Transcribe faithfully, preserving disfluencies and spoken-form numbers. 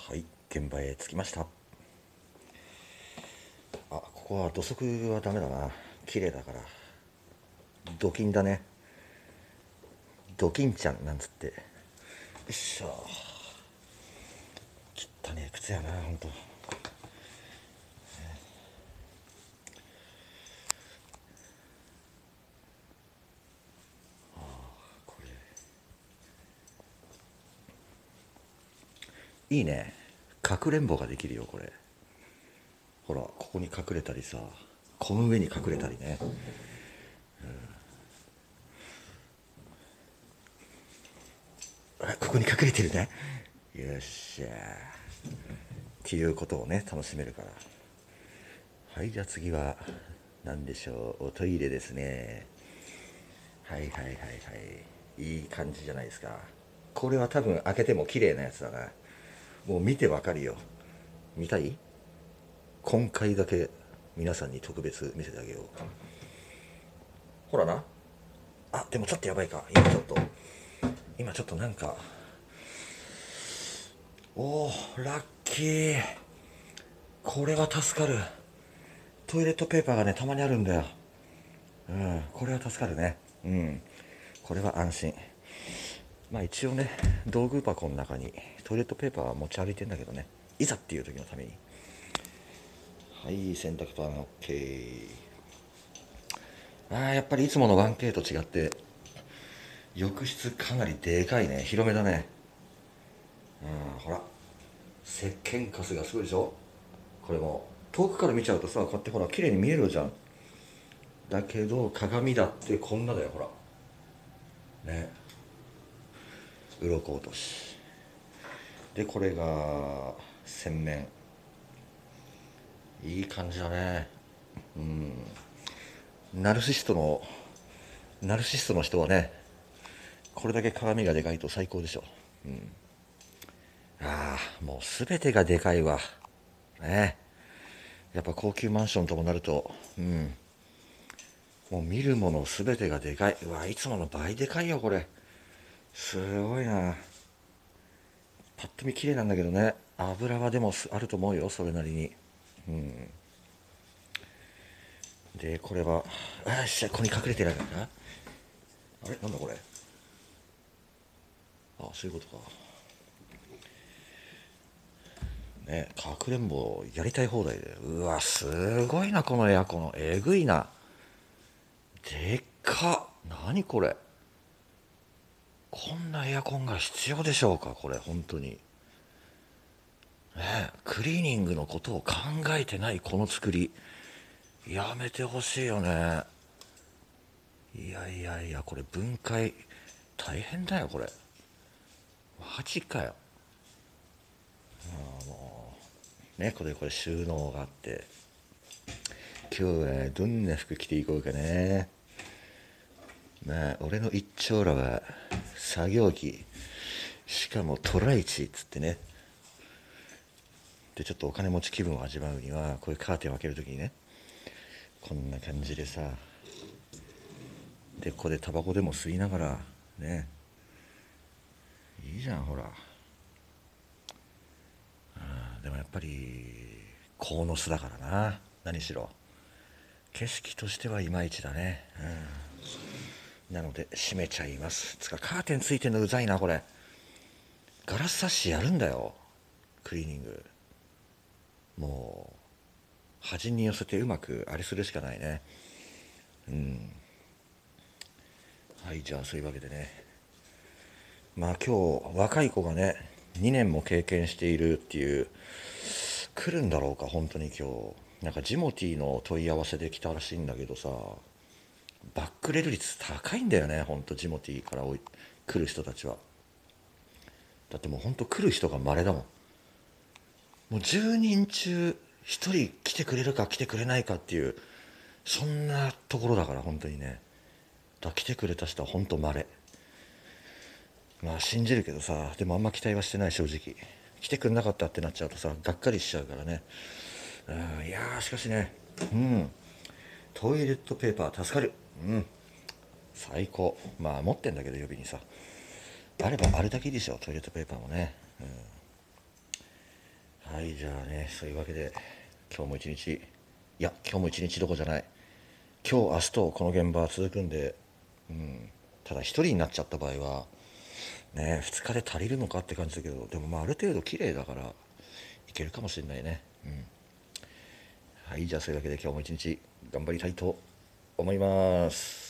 はい、現場へ着きました。あ、ここは土足はダメだな。綺麗だから。ドキンだね。ドキンちゃんなんつって。よいしょ。汚ねえ靴やな、ほんと。これいいね。かくれんぼができるよ、これ。ほら、ここに隠れたりさ、この上に隠れたりね。あ、ここに隠れてるね。よっしゃー。っていうことをね、楽しめるから。はい、じゃあ次は何でしょう。おトイレですね。はいはいはいはい。いい感じじゃないですか。これは多分開けても綺麗なやつだな。もう見てわかるよ。見たい？今回だけ皆さんに特別見せてあげよう。ほらな。あ、でもちょっとやばいか。今ちょっと。今ちょっとなんか。おー、ラッキー。これは助かる。トイレットペーパーがね、たまにあるんだよ。うん、これは助かるね。うん。これは安心。まあ一応ね、道具箱の中にトイレットペーパーは持ち歩いてんだけどね。いざっていう時のために。はい、洗濯パン OK。あー、やっぱりいつもの ワンケー と違って浴室かなりでかいね。広めだね。うん、ほら、石鹸カスがすごいでしょ。これも遠くから見ちゃうとさ、こうやってほら綺麗に見えるじゃん。だけど鏡だってこんなだよ、ほらね。鱗落としで、これが洗面。いい感じだね。ナルシストのナルシストの人はね、これだけ鏡がでかいと最高でしょ。ああ、もう全てがでかいわね。やっぱ高級マンションともなると、うん、もう見るもの全てがでかい。うわ、いつもの倍でかいよこれ。すごいな。パッと見綺麗なんだけどね。油はでもあると思うよ、それなりに。でこれは、あっしゃ、ここに隠れてないからな。あれなんだこれ。あ、そういうことかね。かくれんぼやりたい放題で。うわ、すごいな、このエアコン。えぐいな。でっか。何これ。こんなエアコンが必要でしょうか、これ本当に。ね、クリーニングのことを考えてないこの作り、やめてほしいよね。いやいやいや、これ分解大変だよこれ。マジかよ。ね、これこれ収納があって、今日はどんな服着ていこうかね。まあ俺の一丁羅は作業着、しかもトライチっつってね。でちょっとお金持ち気分を味わうには、こういうカーテンを開けるときにね、こんな感じでさ、でここでタバコでも吸いながらね。いいじゃんほら。でもやっぱり鴻巣だからな。何しろ景色としてはいまいちだね。うん、なので閉めちゃいます。つかカーテンついてんのうざいなこれ。ガラスサッシやるんだよ、クリーニング。もう端に寄せてうまくあれするしかないね。はい、じゃあそういうわけでね、まあ今日若い子がねにねんも経験しているっていう、来るんだろうか本当に今日。なんかジモティーの問い合わせで来たらしいんだけどさ、バックレる率高いんだよね、ほんとジモティーから来る人たちは。だってもうほんと来る人が稀だもん。もうじゅうにん中ひとり来てくれるか来てくれないかっていう、そんなところだから本当にね。だ来てくれた人は本当稀。まあ信じるけどさ、でもあんま期待はしてない正直。来てくんなかったってなっちゃうとさ、がっかりしちゃうからね。うん、いやーしかしね、うん、トイレットペーパー助かる。うん、最高。まあ持ってんだけど予備にさ、あればあれだけいいでしょトイレットペーパーもね。 はい、じゃあね、そういうわけで今日も一日、いや今日も一日どころじゃない、今日明日とこの現場は続くんで、ただ一人になっちゃった場合はね、ふつかで足りるのかって感じだけど、でもまあある程度綺麗だからいけるかもしれないね。はい、じゃあそういうわけで今日も一日頑張りたいと思います。